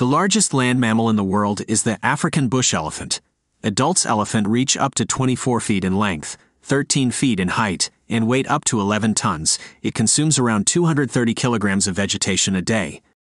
The largest land mammal in the world is the African bush elephant. Adults elephant reach up to 24 feet in length, 13 feet in height, and weight up to 11 tons. It consumes around 230 kilograms of vegetation a day.